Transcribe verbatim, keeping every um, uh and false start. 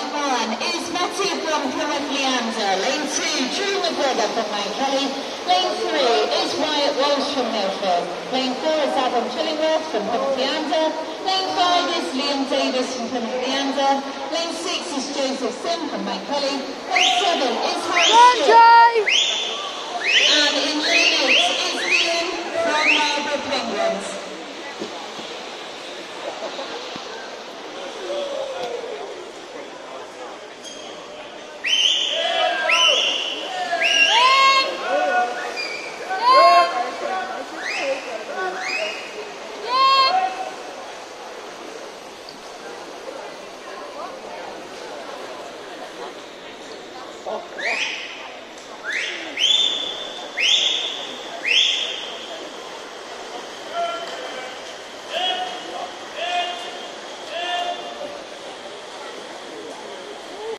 one is Matty from Plymouth Leander. Lane two, Drew McGregor from Mount Kelly. Lane three is Wyatt Walsh from Milford. Lane four is Adam Chillingworth from Plymouth Leander. Lane five is Liam Davis from Plymouth Leander. Lane six is Joseph Sim from Mount Kelly. Lane seven is Harry Stewart. And in lane eight is Ian from Marlborough Penguins. Oh,